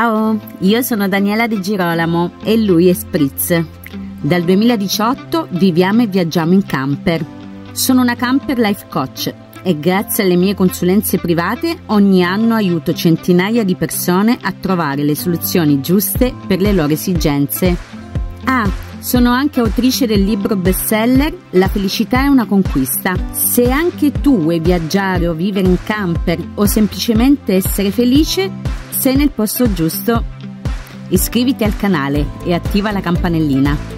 Ciao, io sono Daniela De Girolamo e lui è Spritz. Dal 2018 viviamo e viaggiamo in camper. Sono una camper life coach e grazie alle mie consulenze private ogni anno aiuto centinaia di persone a trovare le soluzioni giuste per le loro esigenze. Sono anche autrice del libro bestseller La felicità è una conquista. Se anche tu vuoi viaggiare o vivere in camper o semplicemente essere felice, sei nel posto giusto. Iscriviti al canale e attiva la campanellina.